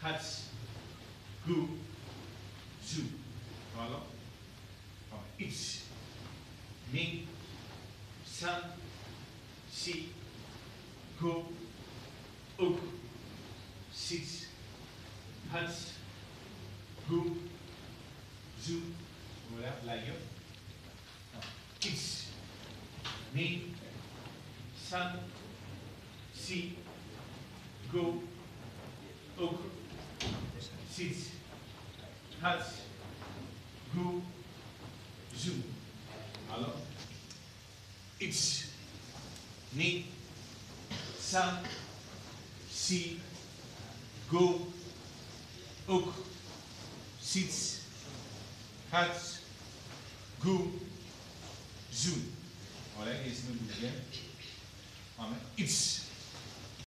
hats, go, zoo. Voilà. Iets, ning, san, si, go, ook, sits, hats, go, zoo. Voilà, like iets, ning, san, si, go, ook, sits, hats, go, zoo. Alors, iets, ning, san, si, go, ook, sits, hats, go, zoo. Olha, esse no deuxième. Iets.